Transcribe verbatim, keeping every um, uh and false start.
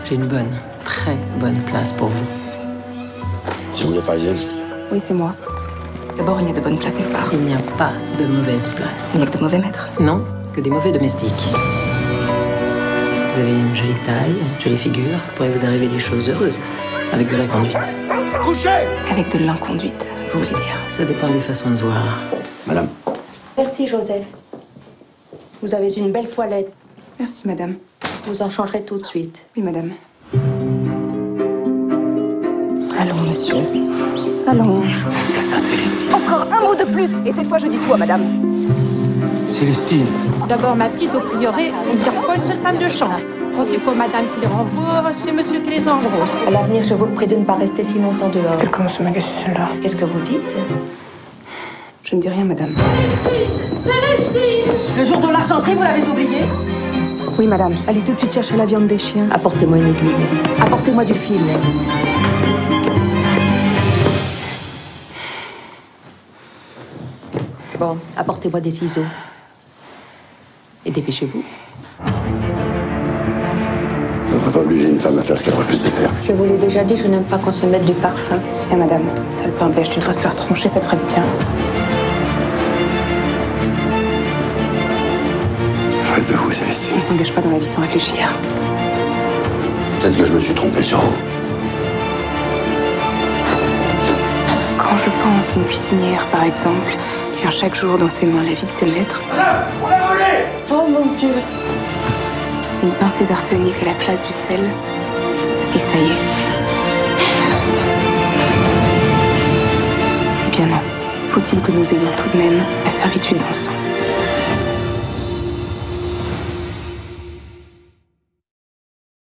J'ai une bonne, très bonne place pour vous. C'est vous la parisienne? Oui, c'est moi. D'abord, il y a de bonnes places nulle part. Il n'y a pas de mauvaise place. Il n'y a que de mauvais maîtres. Non, que des mauvais domestiques. Vous avez une jolie taille, une jolie figure. Il pourrait vous arriver des choses heureuses. Avec de la conduite. Couchez! Avec de l'inconduite, vous voulez dire? Ça dépend des façons de voir. Madame. Merci, Joseph. Vous avez une belle toilette. Merci, madame. Vous en changerez tout de suite. Oui, madame. Allons, monsieur. Allons. Est-ce que ça, Célestine? Encore un mot de plus, et cette fois, je dis toi, madame. Célestine. D'abord, ma petite au prieuré, on ne garde pas une seule femme de chambre. Quand c'est pas madame qui les renvoie, c'est monsieur qui les engrosse. À l'avenir, je vous prie de ne pas rester si longtemps dehors. Est-ce qu'elle commence à m'agacer, celle-là? Qu'est-ce que vous dites? Je ne dis rien, madame. Le jour de l'argenterie, vous l'avez oublié? Oui, madame. Allez tout de suite chercher la viande des chiens. Apportez-moi une aiguille. Apportez-moi du fil. Bon, apportez-moi des ciseaux. Et dépêchez-vous. On ne peut pas obliger une femme à faire ce qu'elle refuse de faire. Je vous l'ai déjà dit, je n'aime pas qu'on se mette du parfum. Eh, madame, sale pain bêche, tu devrais te faire troncher, ça te ferait du bien. Je rêve de vous, Célestine. On ne s'engage pas dans la vie sans réfléchir. Peut-être que je me suis trompé sur vous. Quand je pense qu'une cuisinière, par exemple, tient chaque jour dans ses mains la vie de ses maîtres. Madame, on l'a volé! Oh mon Dieu! Une pincée d'arsenic à la place du sel. Et ça y est. Eh bien non. Faut-il que nous ayons tout de même la servitude dans le sang.